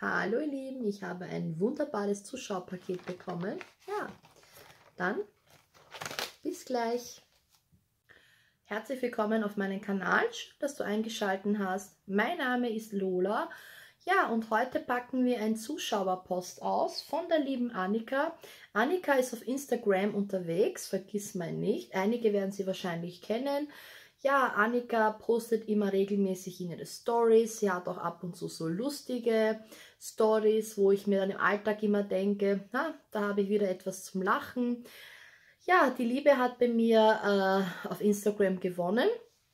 Hallo ihr Lieben, ich habe ein wunderbares Zuschauerpaket bekommen. Ja, dann bis gleich. Herzlich willkommen auf meinem Kanal, schön, dass du eingeschaltet hast. Mein Name ist Lola. Ja, und heute packen wir einen Zuschauerpost aus von der lieben Annika. Annika ist auf Instagram unterwegs, vergiss mal nicht. Einige werden sie wahrscheinlich kennen. Ja, Annika postet immer regelmäßig in ihre Stories. Sie hat auch ab und zu so lustige Stories, wo ich mir dann im Alltag immer denke, na, da habe ich wieder etwas zum Lachen. Ja, die Liebe hat bei mir auf Instagram gewonnen.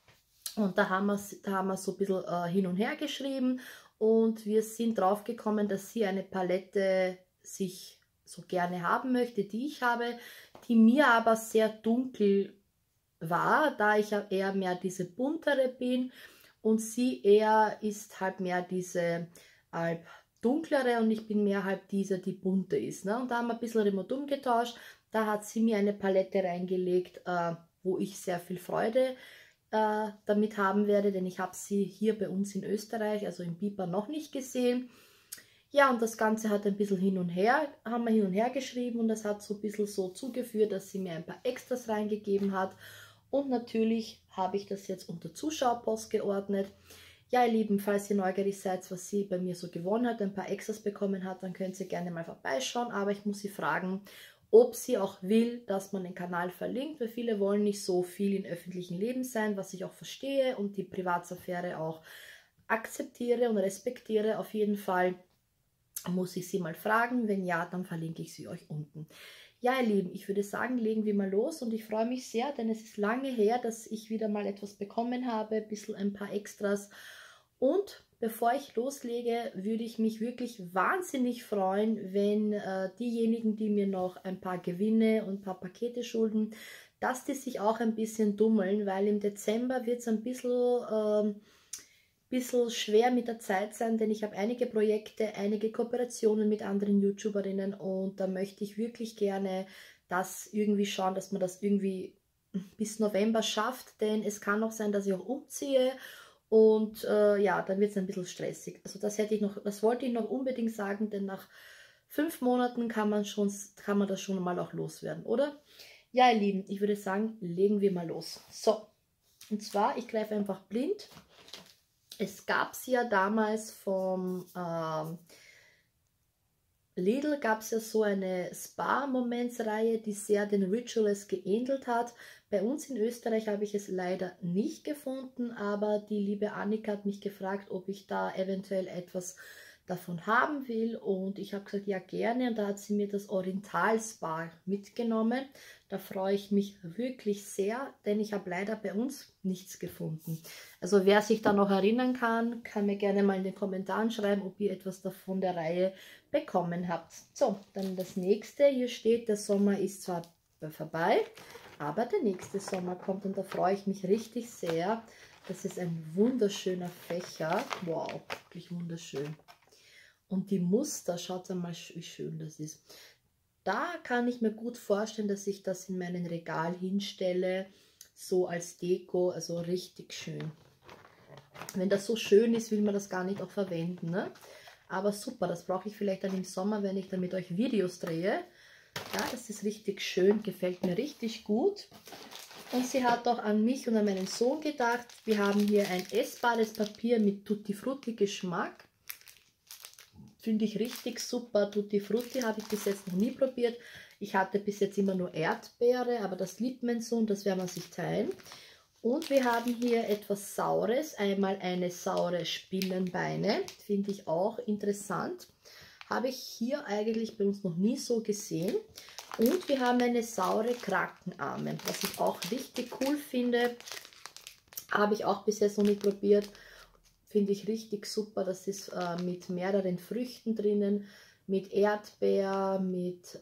Und da haben wir so ein bisschen hin und her geschrieben und wir sind drauf gekommen, dass sie eine Palette sich so gerne haben möchte, die ich habe, die mir aber sehr dunkel war, da ich ja eher mehr diese buntere bin und sie eher ist halt mehr diese halb dunklere und ich bin mehr halt diese, die bunte ist. Ne? Und da haben wir ein bisschen remote umgetauscht. Da hat sie mir eine Palette reingelegt, wo ich sehr viel Freude damit haben werde, denn ich habe sie hier bei uns in Österreich, also in Biber, noch nicht gesehen. Ja, und das Ganze hat ein bisschen haben wir hin und her geschrieben und das hat so ein bisschen so zugeführt, dass sie mir ein paar Extras reingegeben hat. Und natürlich habe ich das jetzt unter Zuschauerpost geordnet. Ja, ihr Lieben, falls ihr neugierig seid, was sie bei mir so gewonnen hat, ein paar Extras bekommen hat, dann könnt ihr gerne mal vorbeischauen. Aber ich muss sie fragen, ob sie auch will, dass man den Kanal verlinkt, weil viele wollen nicht so viel im öffentlichen Leben sein, was ich auch verstehe und die Privatsphäre auch akzeptiere und respektiere. Auf jeden Fall muss ich sie mal fragen. Wenn ja, dann verlinke ich sie euch unten. Ja, ihr Lieben, ich würde sagen, legen wir mal los und ich freue mich sehr, denn es ist lange her, dass ich wieder mal etwas bekommen habe, ein paar Extras. Und bevor ich loslege, würde ich mich wirklich wahnsinnig freuen, wenn diejenigen, die mir noch ein paar Gewinne und ein paar Pakete schulden, dass die sich auch ein bisschen dummeln, weil im Dezember wird es ein bisschen schwer mit der Zeit sein, denn ich habe einige Projekte, einige Kooperationen mit anderen YouTuberinnen und da möchte ich wirklich gerne das irgendwie schauen, dass man das irgendwie bis November schafft, denn es kann auch sein, dass ich auch umziehe und ja, dann wird es ein bisschen stressig. Also das wollte ich noch unbedingt sagen, denn nach 5 Monaten kann man das schon mal auch loswerden, oder? Ja, ihr Lieben, ich würde sagen, legen wir mal los. So, und zwar, ich greife einfach blind. Es gab es ja damals vom Lidl, gab es ja so eine Spa-Moments-Reihe, die sehr den Rituals geähnelt hat. Bei uns in Österreich habe ich es leider nicht gefunden, aber die liebe Annika hat mich gefragt, ob ich da eventuell etwas davon haben will und ich habe gesagt, ja gerne, und da hat sie mir das Oriental Spa mitgenommen. Da freue ich mich wirklich sehr, denn ich habe leider bei uns nichts gefunden. Also wer sich da noch erinnern kann, kann mir gerne mal in den Kommentaren schreiben, ob ihr etwas davon der Reihe bekommen habt. So, dann das nächste, hier steht, der Sommer ist zwar vorbei, aber der nächste Sommer kommt und da freue ich mich richtig sehr. Das ist ein wunderschöner Fächer, wow, wirklich wunderschön. Und die Muster, schaut mal, wie schön das ist. Da kann ich mir gut vorstellen, dass ich das in meinen Regal hinstelle, so als Deko, also richtig schön. Wenn das so schön ist, will man das gar nicht auch verwenden, ne? Aber super, das brauche ich vielleicht dann im Sommer, wenn ich dann mit euch Videos drehe. Ja, das ist richtig schön, gefällt mir richtig gut. Und sie hat auch an mich und an meinen Sohn gedacht. Wir haben hier ein essbares Papier mit Tutti Frutti Geschmack. Finde ich richtig super. Tutti Frutti habe ich bis jetzt noch nie probiert. Ich hatte bis jetzt immer nur Erdbeere, aber das liebt mein Sohn, das werden wir sich teilen. Und wir haben hier etwas Saures, einmal eine saure Spinnenbeine, finde ich auch interessant. Habe ich hier eigentlich bei uns noch nie so gesehen. Und wir haben eine saure Krakenarme, was ich auch richtig cool finde. Habe ich auch bis jetzt noch nicht probiert. Finde ich richtig super. Das ist mit mehreren Früchten drinnen, mit Erdbeer, mit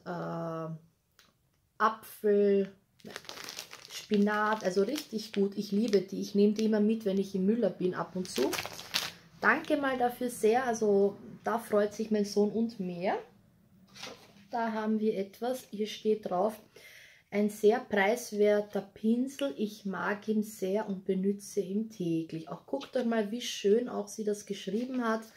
Apfel, Spinat, also richtig gut. Ich liebe die. Ich nehme die immer mit, wenn ich im Müller bin, ab und zu. Danke mal dafür sehr. Also da freut sich mein Sohn und mehr. Da haben wir etwas, hier steht drauf, ein sehr preiswerter Pinsel. Ich mag ihn sehr und benutze ihn täglich. Auch guckt euch mal, wie schön auch sie das geschrieben hat.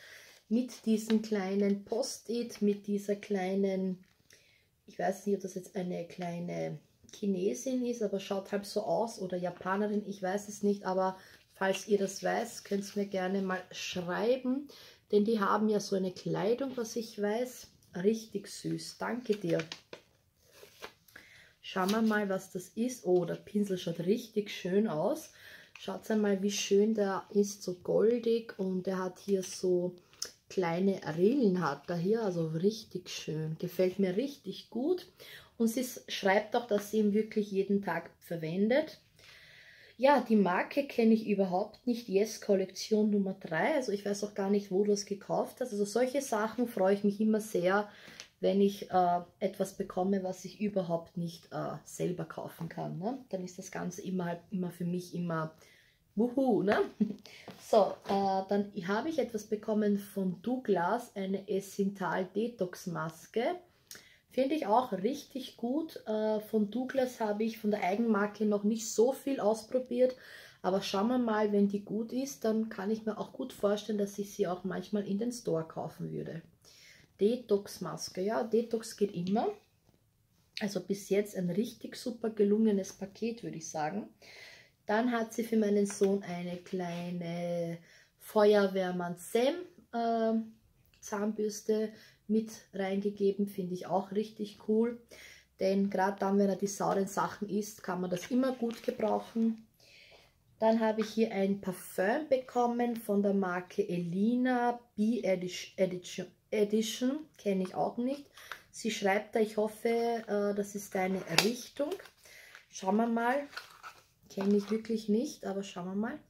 mit diesem kleinen Post-it, mit dieser kleinen, ich weiß nicht, ob das jetzt eine kleine Chinesin ist, aber schaut halt so aus, oder Japanerin, ich weiß es nicht, aber falls ihr das weiß, könnt ihr mir gerne mal schreiben, denn die haben ja so eine Kleidung, was ich weiß, richtig süß, danke dir. Schauen wir mal, was das ist. Oh, der Pinsel schaut richtig schön aus. Schaut einmal, wie schön der ist, so goldig, und der hat hier so kleine Rillen, hat er hier, also richtig schön. Gefällt mir richtig gut. Und sie schreibt auch, dass sie ihn wirklich jeden Tag verwendet. Ja, die Marke kenne ich überhaupt nicht. Yes, Kollektion Nummer 3. Also ich weiß auch gar nicht, wo du es gekauft hast. Also solche Sachen freue ich mich immer sehr, wenn ich etwas bekomme, was ich überhaupt nicht selber kaufen kann. Ne? Dann ist das Ganze immer für mich immer wuhu. Ne? So, dann habe ich etwas bekommen von Douglas, eine Essental Detox Maske. Finde ich auch richtig gut. Von Douglas habe ich von der Eigenmarke noch nicht so viel ausprobiert. Aber schauen wir mal, wenn die gut ist, dann kann ich mir auch gut vorstellen, dass ich sie auch manchmal in den Store kaufen würde. Detox-Maske, ja, Detox geht immer. Also bis jetzt ein richtig super gelungenes Paket, würde ich sagen. Dann hat sie für meinen Sohn eine kleine Feuerwehrmann Sam Zahnbürste mit reingegeben, finde ich auch richtig cool. Denn gerade dann, wenn er die sauren Sachen isst, kann man das immer gut gebrauchen. Dann habe ich hier ein Parfüm bekommen von der Marke Elina Edition, kenne ich auch nicht. Sie schreibt da, ich hoffe, das ist deine Richtung. Schauen wir mal. Kenne ich wirklich nicht, aber schauen wir mal.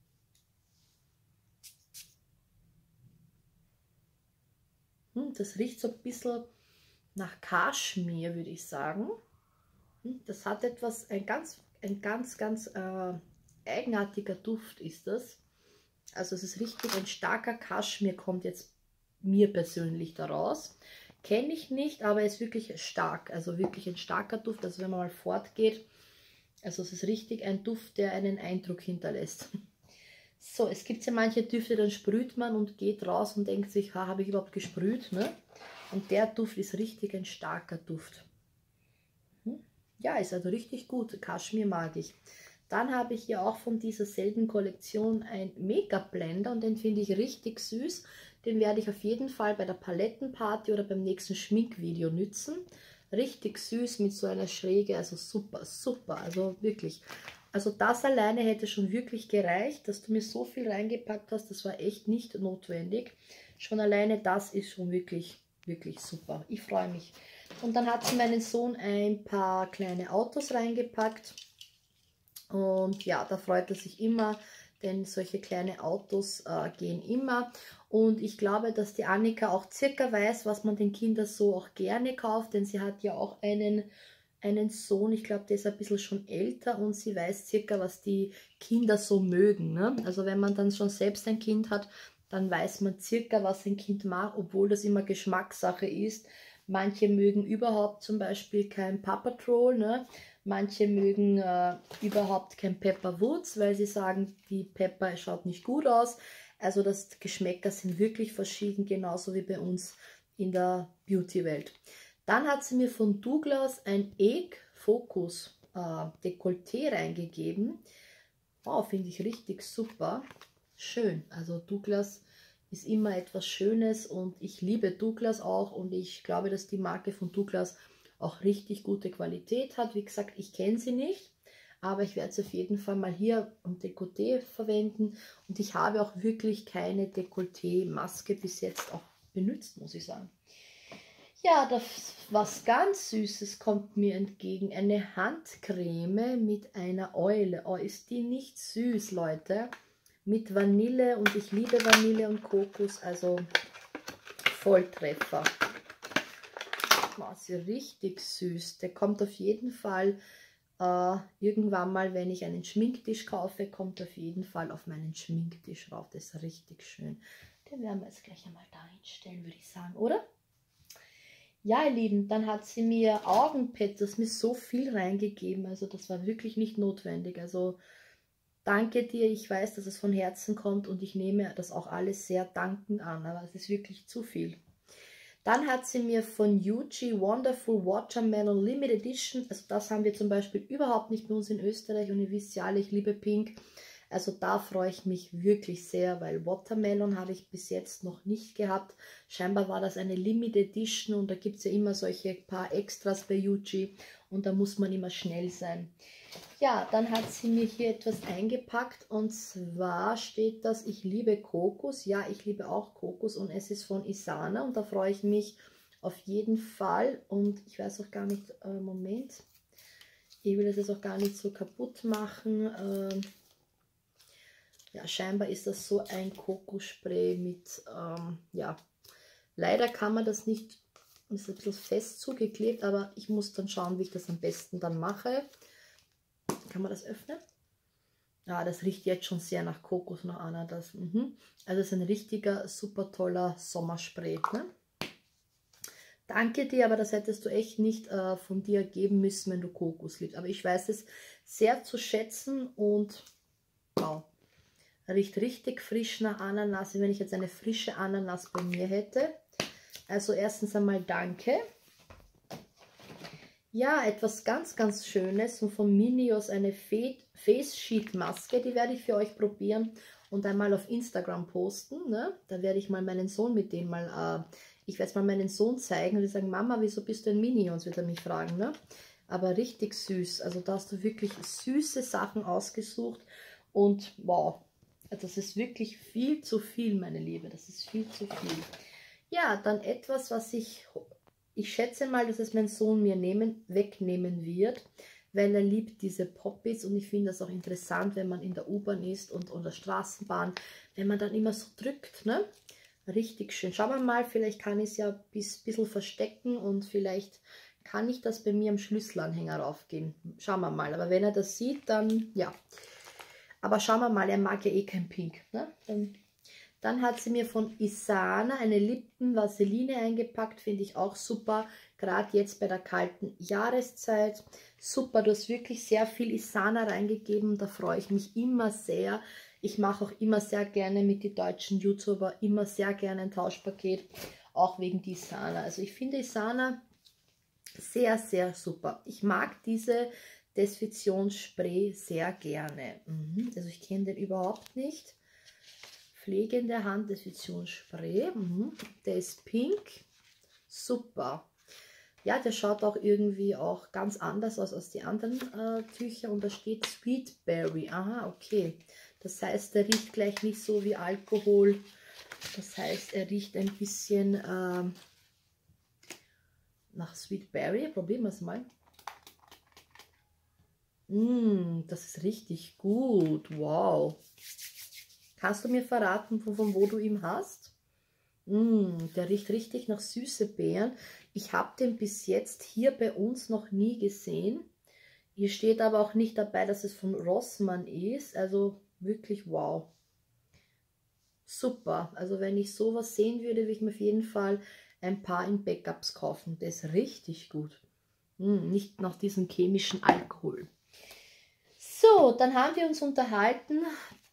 Das riecht so ein bisschen nach Kaschmir, würde ich sagen. Das hat etwas, ein ganz eigenartiger Duft ist das. Also es ist richtig ein starker Kaschmir, kommt jetzt mir persönlich daraus. Kenne ich nicht, aber er ist wirklich stark, also wirklich ein starker Duft. Also wenn man mal fortgeht, also es ist richtig ein Duft, der einen Eindruck hinterlässt. So, es gibt ja manche Düfte, dann sprüht man und geht raus und denkt sich, ha, habe ich überhaupt gesprüht? Ne? Und der Duft ist richtig ein starker Duft. Ja, ist also richtig gut. Kaschmir mag ich. Dann habe ich hier auch von dieser selben Kollektion ein Make-up-Blender und den finde ich richtig süß. Den werde ich auf jeden Fall bei der Palettenparty oder beim nächsten Schminkvideo nützen. Richtig süß mit so einer Schräge, also super, super, also wirklich. Also das alleine hätte schon wirklich gereicht, dass du mir so viel reingepackt hast, das war echt nicht notwendig. Schon alleine das ist schon wirklich, wirklich super. Ich freue mich. Und dann hat sie meinen Sohn ein paar kleine Autos reingepackt. Und ja, da freut er sich immer, denn solche kleine Autos gehen immer. Und ich glaube, dass die Annika auch circa weiß, was man den Kindern so auch gerne kauft, denn sie hat ja auch einen Sohn, ich glaube, der ist ein bisschen schon älter und sie weiß circa, was die Kinder so mögen. Ne? Also wenn man dann schon selbst ein Kind hat, dann weiß man circa, was ein Kind mag, obwohl das immer Geschmackssache ist. Manche mögen überhaupt zum Beispiel kein Paw Patrol, ne? Manche mögen überhaupt kein Pepper Woods, weil sie sagen, die Pepper schaut nicht gut aus. Also das Geschmäcker sind wirklich verschieden, genauso wie bei uns in der Beauty-Welt. Dann hat sie mir von Douglas ein Egg Focus Dekolleté reingegeben. Wow, finde ich richtig super. Schön. Also Douglas ist immer etwas Schönes und ich liebe Douglas auch und ich glaube, dass die Marke von Douglas auch richtig gute Qualität hat. Wie gesagt, ich kenne sie nicht, aber ich werde sie auf jeden Fall mal hier am Dekolleté verwenden und ich habe auch wirklich keine Dekolleté-Maske bis jetzt auch benutzt, muss ich sagen. Ja, das was ganz Süßes kommt mir entgegen. Eine Handcreme mit einer Eule. Oh, ist die nicht süß, Leute? Mit Vanille und ich liebe Vanille und Kokos, also Volltreffer. Wow, sie richtig süß. Der kommt auf jeden Fall irgendwann mal, wenn ich einen Schminktisch kaufe, kommt auf jeden Fall auf meinen Schminktisch rauf. Das ist richtig schön. Den werden wir jetzt gleich einmal da hinstellen, würde ich sagen, oder? Ja, ihr Lieben, dann hat sie mir Augenpads, das mir so viel reingegeben, also das war wirklich nicht notwendig. Also Danke dir, ich weiß, dass es von Herzen kommt und ich nehme das auch alles sehr dankend an, aber es ist wirklich zu viel. Dann hat sie mir von Yuji Wonderful Watermelon Limited Edition, also das haben wir zum Beispiel überhaupt nicht bei uns in Österreich und ihr wisst ja alle, ich liebe Pink. Also da freue ich mich wirklich sehr, weil Watermelon habe ich bis jetzt noch nicht gehabt. Scheinbar war das eine Limited Edition und da gibt es ja immer solche paar Extras bei Yuji und da muss man immer schnell sein. Ja, dann hat sie mir hier etwas eingepackt und zwar steht das, ich liebe Kokos. Ja, ich liebe auch Kokos und es ist von Isana und da freue ich mich auf jeden Fall. Und ich weiß auch gar nicht, Moment, ich will das jetzt auch gar nicht so kaputt machen. Ja, scheinbar ist das so ein Kokospray mit, ja, leider kann man das nicht, ist ein bisschen fest zugeklebt, aber ich muss dann schauen, wie ich das am besten dann mache. Kann man das öffnen? Ja, das riecht jetzt schon sehr nach Kokos, nach Ananas. Also es ist ein richtiger, super toller Sommerspray. Ne? Danke dir, aber das hättest du echt nicht von dir geben müssen, wenn du Kokos liebst. Aber ich weiß es sehr zu schätzen und wow, riecht richtig frisch nach Ananas, wie wenn ich jetzt eine frische Ananas bei mir hätte. Also erstens einmal danke. Ja, etwas ganz, ganz Schönes und von Minios eine Face Sheet Maske, die werde ich für euch probieren und einmal auf Instagram posten. Ne? Da werde ich mal meinen Sohn mit dem mal, ich werde es mal meinen Sohn zeigen und die sagen, Mama, wieso bist du ein Minions, wird er mich fragen. Ne? Aber richtig süß, also da hast du wirklich süße Sachen ausgesucht und wow, das ist wirklich viel zu viel, meine Liebe, das ist viel zu viel. Ja, dann etwas, was ich schätze mal, dass es mein Sohn mir wegnehmen wird, weil er liebt diese Poppies und ich finde das auch interessant, wenn man in der U-Bahn ist und der Straßenbahn, wenn man dann immer so drückt, ne? Richtig schön. Schauen wir mal, vielleicht kann ich es ja ein bisschen verstecken und vielleicht kann ich das bei mir am Schlüsselanhänger raufgehen. Schauen wir mal, aber wenn er das sieht, dann ja. Aber schauen wir mal, er mag ja eh kein Pink, ne? Dann hat sie mir von Isana eine Lippen-Vaseline eingepackt, finde ich auch super, gerade jetzt bei der kalten Jahreszeit. Super, du hast wirklich sehr viel Isana reingegeben, da freue ich mich immer sehr. Ich mache auch immer sehr gerne mit den deutschen YouTuber, immer sehr gerne ein Tauschpaket, auch wegen die Isana. Also ich finde Isana sehr, sehr super. Ich mag diese Desinfektionsspray sehr gerne. Also ich kenne den überhaupt nicht. Pflegende Handdesinfektionsspray. Der ist pink. Super. Ja, der schaut auch irgendwie auch ganz anders aus als die anderen Tücher. Und da steht Sweet Berry. Aha, okay. Das heißt, der riecht gleich nicht so wie Alkohol. Das heißt, er riecht ein bisschen nach Sweet Berry. Probieren wir es mal. Das ist richtig gut. Wow. Kannst du mir verraten, von wo du ihn hast? Der riecht richtig nach süße Beeren. Ich habe den bis jetzt hier bei uns noch nie gesehen. Hier steht aber auch nicht dabei, dass es von Rossmann ist. Also wirklich wow. Super. Also wenn ich sowas sehen würde, würde ich mir auf jeden Fall ein paar in Backups kaufen. Der ist richtig gut. Nicht nach diesem chemischen Alkohol. So, dann haben wir uns unterhalten.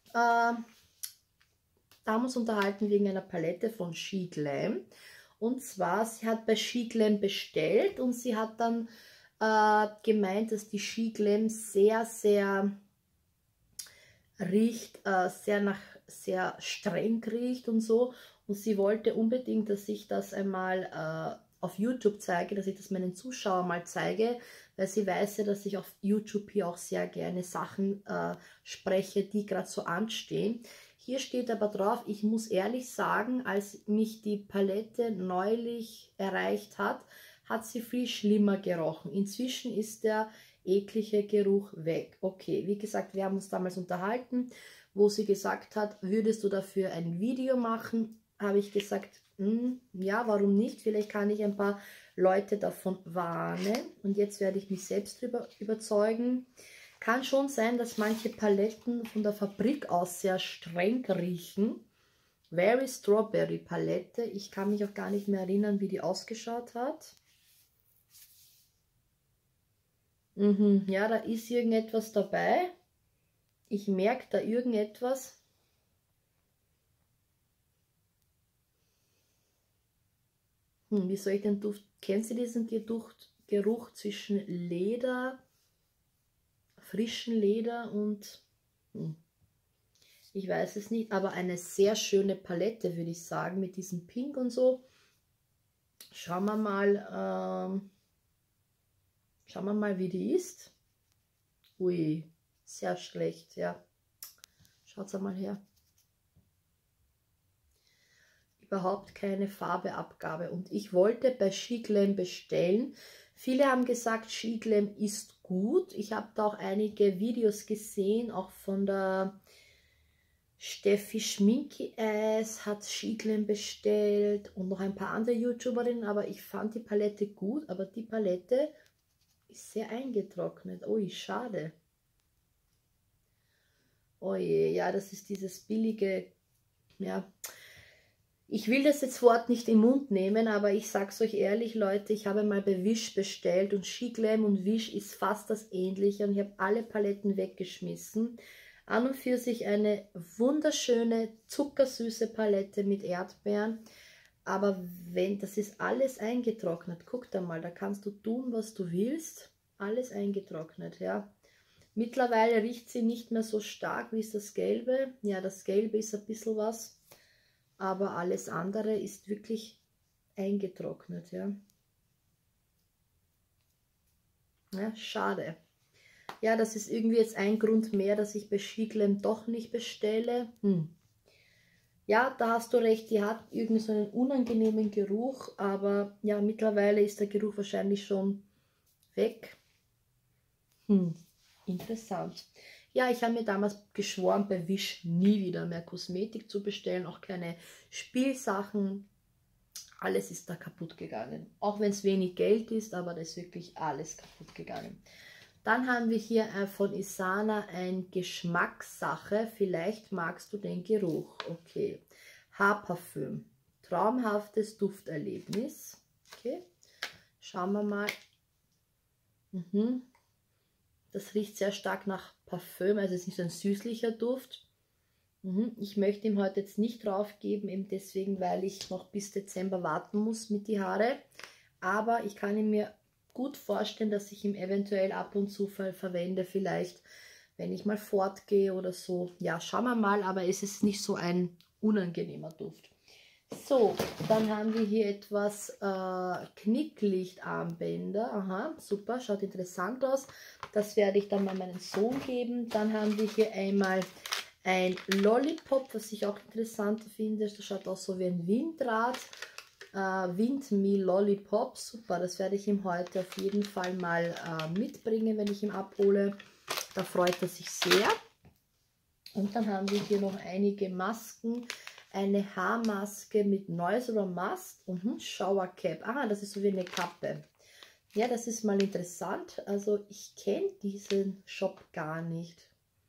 Wegen einer Palette von SheGlam. Und zwar, sie hat bei SheGlam bestellt und sie hat dann gemeint, dass die SheGlam sehr, sehr riecht, sehr streng riecht und so. Und sie wollte unbedingt, dass ich das einmal auf YouTube zeige, dass ich das meinen Zuschauern mal zeige, weil sie weiß ja, dass ich auf YouTube hier auch sehr gerne Sachen spreche, die gerade so anstehen. Hier steht aber drauf, ich muss ehrlich sagen, als mich die Palette neulich erreicht hat, hat sie viel schlimmer gerochen. Inzwischen ist der eklige Geruch weg. Okay, wie gesagt, wir haben uns damals unterhalten, wo sie gesagt hat, würdest du dafür ein Video machen? Habe ich gesagt, ja, warum nicht? Vielleicht kann ich ein paar Leute davon warnen. Und jetzt werde ich mich selbst darüber überzeugen. Kann schon sein, dass manche Paletten von der Fabrik aus sehr streng riechen. Very Strawberry Palette. Ich kann mich auch gar nicht mehr erinnern, wie die ausgeschaut hat. Ja, da ist irgendetwas dabei. Ich merke da irgendetwas. Wie soll ich den Duft? Kennst du diesen Geruch zwischen Leder, frischen Leder und... Ich weiß es nicht, aber eine sehr schöne Palette, würde ich sagen, mit diesem Pink und so. Schauen wir mal, wie die ist. Ui, sehr schlecht, ja. Schaut's einmal her. Überhaupt keine Farbeabgabe. Und ich wollte bei SheGlam bestellen. Viele haben gesagt, SheGlam ist gut. Ich habe da auch einige Videos gesehen, auch von der Steffi Schminky Eyes hat SheGlam bestellt und noch ein paar andere YouTuberinnen, aber ich fand die Palette gut, aber die Palette ist sehr eingetrocknet. Ui, schade. Oh je, ja, das ist dieses billige, ja. Ich will das jetzt Wort nicht im Mund nehmen, aber ich sag's euch ehrlich, Leute, ich habe mal bei Wish bestellt und SheGlam und Wish ist fast das Ähnliche und ich habe alle Paletten weggeschmissen. An und für sich eine wunderschöne, zuckersüße Palette mit Erdbeeren. Aber das ist alles eingetrocknet. Guck da mal, da kannst du tun, was du willst. Alles eingetrocknet, ja. Mittlerweile riecht sie nicht mehr so stark wie das Gelbe. Ja, das Gelbe ist ein bisschen was. Aber alles andere ist wirklich eingetrocknet, ja. Ja, schade. Ja, das ist irgendwie jetzt ein Grund mehr, dass ich bei SheGlam doch nicht bestelle. Ja, da hast du recht, die hat irgendwie so einen unangenehmen Geruch, aber ja, mittlerweile ist der Geruch wahrscheinlich schon weg. Interessant. Ja, ich habe mir damals geschworen, bei Wish nie wieder mehr Kosmetik zu bestellen, auch keine Spielsachen. Alles ist da kaputt gegangen. Auch wenn es wenig Geld ist, aber da ist wirklich alles kaputt gegangen. Dann haben wir hier von Isana ein Geschmackssache. Vielleicht magst du den Geruch. Okay. Haarparfüm. Traumhaftes Dufterlebnis. Okay. Schauen wir mal. Das riecht sehr stark nach Parfüm. Also es ist nicht so ein süßlicher Duft. Ich möchte ihm heute jetzt nicht drauf geben, eben deswegen, weil ich noch bis Dezember warten muss mit die Haare. Aber ich kann ihn mir gut vorstellen, dass ich ihn eventuell ab und zu verwende, vielleicht wenn ich mal fortgehe oder so. Ja, schauen wir mal, aber es ist nicht so ein unangenehmer Duft. So, dann haben wir hier etwas Knicklichtarmbänder. Aha, super, schaut interessant aus. Das werde ich dann mal meinem Sohn geben. Dann haben wir hier einmal ein Lollipop, was ich auch interessant finde. Das schaut aus so wie ein Windrad. Windmill Lollipop, super, das werde ich ihm heute auf jeden Fall mal mitbringen, wenn ich ihn abhole. Da freut er sich sehr. Und dann haben wir hier noch einige Masken. Eine Haarmaske mit Noise oder Must und Shower Cap. Aha, das ist so wie eine Kappe. Ja, das ist mal interessant. Also ich kenne diesen Shop gar nicht.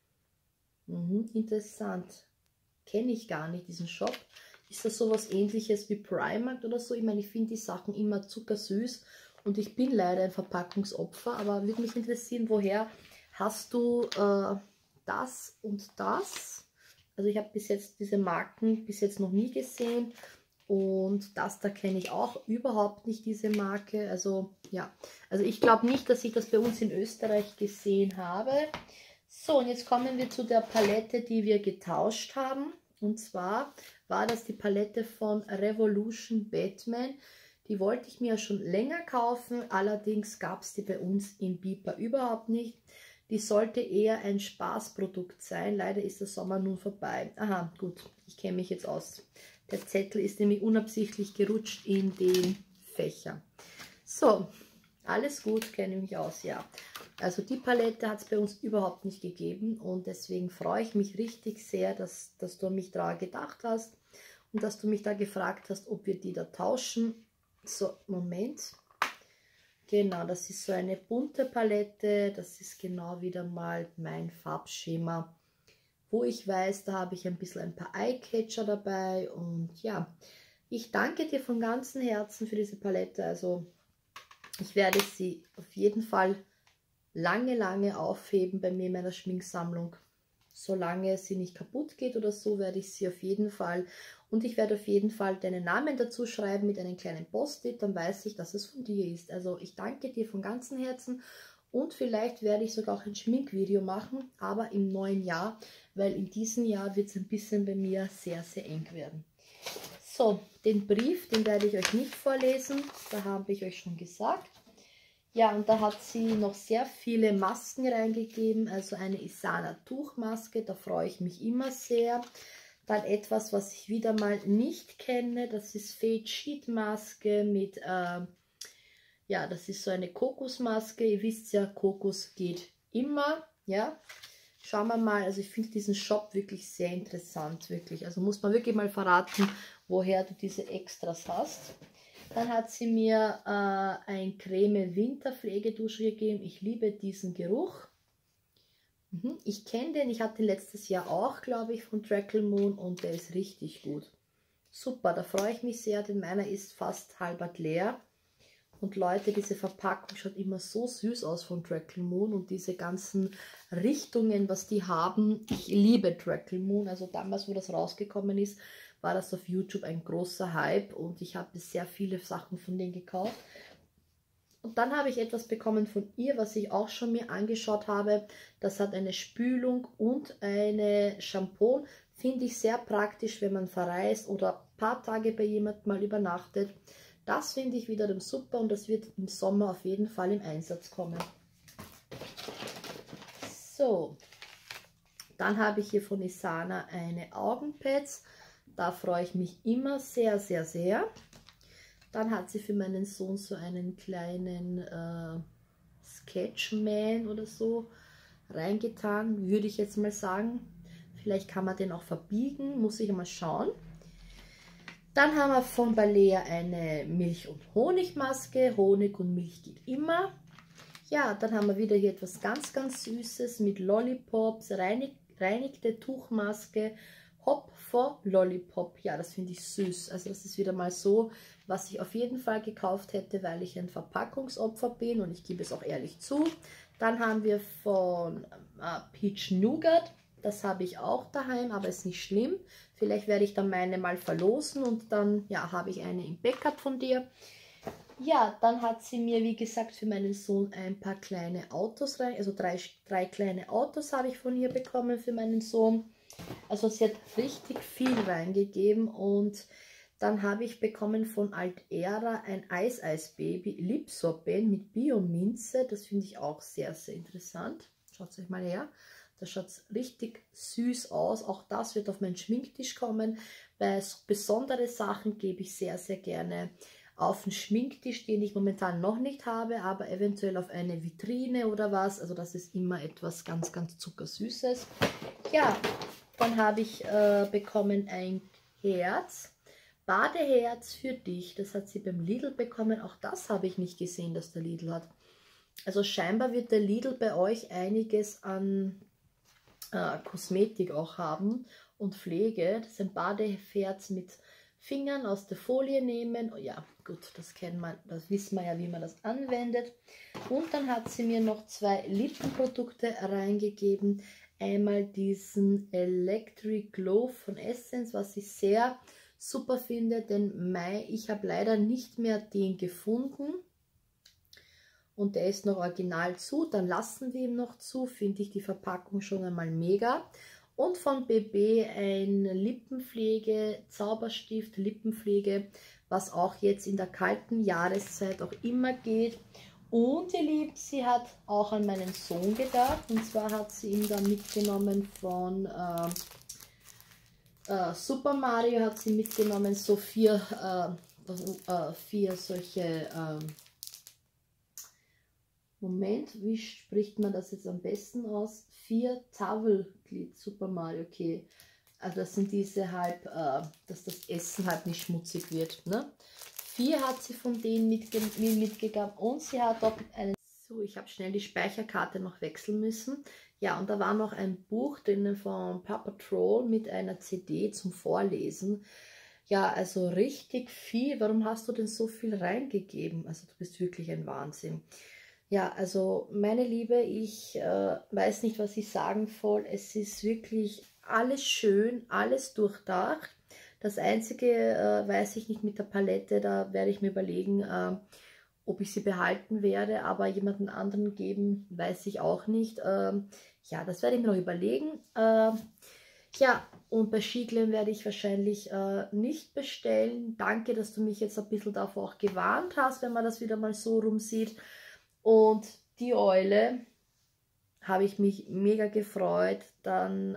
Interessant. Kenne ich gar nicht, diesen Shop. Ist das sowas Ähnliches wie Primark oder so? Ich meine, ich finde die Sachen immer zuckersüß und ich bin leider ein Verpackungsopfer, aber würde mich interessieren, woher hast du das und das? Also ich habe bis jetzt diese Marken bis jetzt noch nie gesehen und das da kenne ich auch überhaupt nicht, diese Marke. Also ja, also ich glaube nicht, dass ich das bei uns in Österreich gesehen habe. So, und jetzt kommen wir zu der Palette, die wir getauscht haben. Und zwar war das die Palette von Revolution Batman. Die wollte ich mir ja schon länger kaufen, allerdings gab es die bei uns im Biper überhaupt nicht. Die sollte eher ein Spaßprodukt sein. Leider ist der Sommer nun vorbei. Aha, gut, ich kenne mich jetzt aus. Der Zettel ist nämlich unabsichtlich gerutscht in den Fächer. So, alles gut, kenne ich mich aus, ja. Also die Palette hat es bei uns überhaupt nicht gegeben und deswegen freue ich mich richtig sehr, dass du an mich daran gedacht hast und dass du mich da gefragt hast, ob wir die da tauschen. So, Moment. Genau, das ist so eine bunte Palette. Das ist genau wieder mal mein Farbschema, wo ich weiß, da habe ich ein bisschen ein paar Eyecatcher dabei. Und ja, ich danke dir von ganzem Herzen für diese Palette. Also ich werde sie auf jeden Fall lange, lange aufheben bei mir in meiner Schminksammlung. solange sie nicht kaputt geht oder so, werde ich sie auf jeden Fall, und ich werde auf jeden Fall deinen Namen dazu schreiben mit einem kleinen Post-it, dann weiß ich, dass es von dir ist. Also ich danke dir von ganzem Herzen und vielleicht werde ich sogar auch ein Schminkvideo machen, aber im neuen Jahr, weil in diesem Jahr wird es ein bisschen bei mir sehr, sehr eng werden. So, den Brief, den werde ich euch nicht vorlesen, da habe ich euch schon gesagt. Ja, und da hat sie noch sehr viele Masken reingegeben, also eine Isana Tuchmaske, da freue ich mich immer sehr. Dann etwas, was ich wieder mal nicht kenne, das ist Fade Sheet Maske mit, ja, das ist so eine Kokosmaske. Ihr wisst ja, Kokos geht immer, ja. Schauen wir mal, also ich finde diesen Shop wirklich sehr interessant, wirklich. Also muss man wirklich mal verraten, woher du diese Extras hast. Dann hat sie mir ein Creme Winterpflegedusche gegeben. Ich liebe diesen Geruch. Ich kenne den, ich hatte den letztes Jahr auch, glaube ich, von Treacle-Moon und der ist richtig gut. Super, da freue ich mich sehr, denn meiner ist fast halb leer. Und Leute, diese Verpackung schaut immer so süß aus von Treacle-Moon und diese ganzen Richtungen, was die haben. Ich liebe Treacle-Moon, also damals, wo das rausgekommen ist, war das auf YouTube ein großer Hype und ich habe sehr viele Sachen von denen gekauft. Und dann habe ich etwas bekommen von ihr, was ich auch schon mir angeschaut habe. Das hat eine Spülung und eine Shampoo. Finde ich sehr praktisch, wenn man verreist oder ein paar Tage bei jemandem mal übernachtet. Das finde ich wiederum super und das wird im Sommer auf jeden Fall im Einsatz kommen. So, dann habe ich hier von Isana eine Augenpads. Da freue ich mich immer sehr, sehr, sehr. Dann hat sie für meinen Sohn so einen kleinen Sketchman oder so reingetan, würde ich jetzt mal sagen. Vielleicht kann man den auch verbiegen, muss ich mal schauen. Dann haben wir von Balea eine Milch- und Honigmaske. Honig und Milch geht immer. Ja, dann haben wir wieder hier etwas ganz, ganz Süßes mit Lollipops, reinigte Tuchmaske, Hop for Lollipop. Ja, das finde ich süß. Also das ist wieder mal so, was ich auf jeden Fall gekauft hätte, weil ich ein Verpackungsopfer bin und ich gebe es auch ehrlich zu. Dann haben wir von Peach Nougat. Das habe ich auch daheim, aber ist nicht schlimm. Vielleicht werde ich dann meine mal verlosen und dann ja, habe ich eine im Backup von dir. Ja, dann hat sie mir, wie gesagt, für meinen Sohn ein paar kleine Autos rein, also drei kleine Autos habe ich von ihr bekommen für meinen Sohn. Also sie hat richtig viel reingegeben und dann habe ich bekommen von Altera ein Eis-Eis-Baby Lipsorbent mit Biominze. Das finde ich auch sehr, sehr interessant. Schaut es euch mal her. Das schaut richtig süß aus. Auch das wird auf meinen Schminktisch kommen. Bei besondere Sachen gebe ich sehr, sehr gerne auf den Schminktisch, den ich momentan noch nicht habe, aber eventuell auf eine Vitrine oder was. Also das ist immer etwas ganz, ganz zuckersüßes. Ja, dann habe ich bekommen ein Herz, Badeherz für dich. Das hat sie beim Lidl bekommen. Auch das habe ich nicht gesehen, dass der Lidl hat. Also scheinbar wird der Lidl bei euch einiges an Kosmetik auch haben und Pflege. Das ist ein Badeherz mit Fingern aus der Folie nehmen. Oh ja, gut, das kennt man, das wissen wir ja, wie man das anwendet. Und dann hat sie mir noch zwei Lippenprodukte reingegeben. Einmal diesen Electric Glow von Essence, was ich sehr super finde, denn ich habe leider nicht mehr den gefunden. Und der ist noch original zu, dann lassen wir ihn noch zu, finde ich die Verpackung schon einmal mega. Und von BB ein Lippenpflege, Zauberstift, Lippenpflege, was auch jetzt in der kalten Jahreszeit auch immer geht. Und ihr Lieben, sie hat auch an meinen Sohn gedacht, und zwar hat sie ihn da mitgenommen von Super Mario, hat sie mitgenommen, so vier solche... Moment, wie spricht man das jetzt am besten aus? 4 Tafelglied Super Mario, okay. Also das sind diese halb, dass das Essen halt nicht schmutzig wird. Ne? 4 hat sie von denen mitgegeben und sie hat auch einen... So, ich habe schnell die Speicherkarte noch wechseln müssen. Ja, und da war noch ein Buch drinnen von Paw Patrol mit einer CD zum Vorlesen. Ja, also richtig viel. Warum hast du denn so viel reingegeben? Also du bist wirklich ein Wahnsinn. Ja, also meine Liebe, ich weiß nicht, was ich sagen soll. Es ist wirklich alles schön, alles durchdacht. Das Einzige weiß ich nicht mit der Palette, da werde ich mir überlegen, ob ich sie behalten werde, aber jemanden anderen geben, weiß ich auch nicht. Ja, das werde ich mir noch überlegen. Ja, und bei Skiglen werde ich wahrscheinlich nicht bestellen. Danke, dass du mich jetzt ein bisschen davor auch gewarnt hast, wenn man das wieder mal so rum sieht. Und die Eule habe ich mich mega gefreut. Dann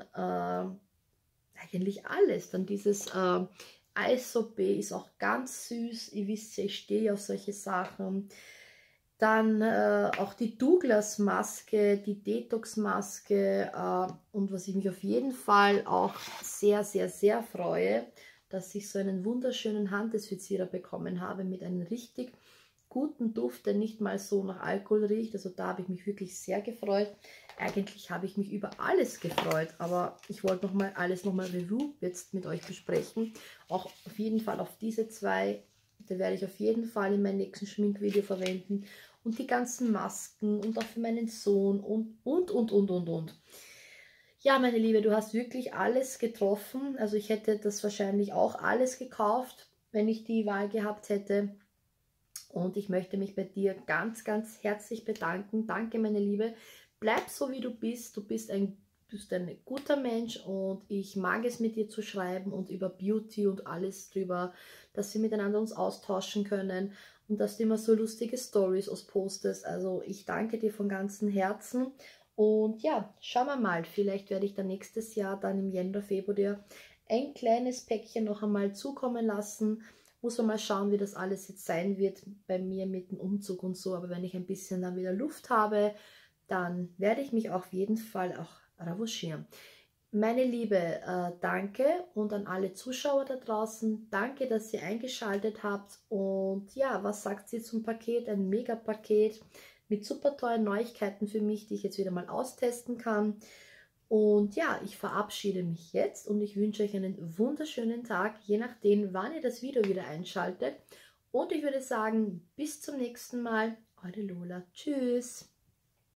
eigentlich alles. Dann dieses Eissorbet ist auch ganz süß. Ihr wisst ja, ich stehe auf solche Sachen. Dann auch die Douglas-Maske, die Detox-Maske und was ich mich auf jeden Fall auch sehr, sehr, sehr freue, dass ich so einen wunderschönen Handdesinfizierer bekommen habe mit einem richtig guten Duft, der nicht mal so nach Alkohol riecht. Also da habe ich mich wirklich sehr gefreut. Eigentlich habe ich mich über alles gefreut, aber ich wollte alles nochmal Review jetzt mit euch besprechen. Auch auf jeden Fall auf diese zwei, die werde ich auf jeden Fall in meinem nächsten Schminkvideo verwenden. Und die ganzen Masken und auch für meinen Sohn und. Ja, meine Liebe, du hast wirklich alles getroffen. Also ich hätte das wahrscheinlich auch alles gekauft, wenn ich die Wahl gehabt hätte. Und ich möchte mich bei dir ganz, ganz herzlich bedanken. Danke, meine Liebe. Bleib so, wie du bist. Du bist ein guter Mensch und ich mag es, mit dir zu schreiben und über Beauty und alles drüber, dass wir miteinander uns austauschen können und dass du immer so lustige Stories postest. Also ich danke dir von ganzem Herzen. Und ja, schauen wir mal. Vielleicht werde ich dann nächstes Jahr, dann im Jänner, Februar, dir ein kleines Päckchen noch einmal zukommen lassen. Muss man mal schauen, wie das alles jetzt sein wird bei mir mit dem Umzug und so. Aber wenn ich ein bisschen dann wieder Luft habe, dann werde ich mich auf jeden Fall auch revanchieren. Meine Liebe, danke und an alle Zuschauer da draußen, danke, dass ihr eingeschaltet habt. Und ja, was sagt ihr zum Paket? Ein Mega-Paket mit super tollen Neuigkeiten für mich, die ich jetzt wieder mal austesten kann. Und ja, ich verabschiede mich jetzt und ich wünsche euch einen wunderschönen Tag, je nachdem, wann ihr das Video wieder einschaltet. Und ich würde sagen, bis zum nächsten Mal, eure Lola. Tschüss.